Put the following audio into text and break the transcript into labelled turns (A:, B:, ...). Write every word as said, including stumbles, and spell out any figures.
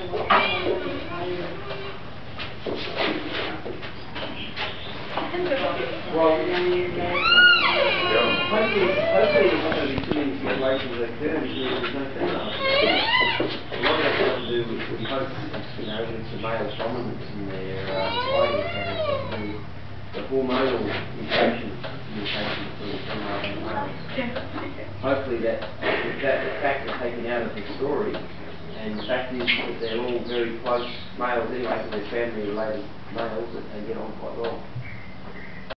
A: Well, hopefully, hopefully it's not going to be too many situations that occur and there's no females. A lot of that's got to do with, we hope, you know, with the male dominance in their uh, fighting patterns, and the hormonal mutation, mutation between females and males. Hopefully that, that fact is taken out of the story, and the fact is that they're all very close males anyway, so they're family related males that they get on quite well.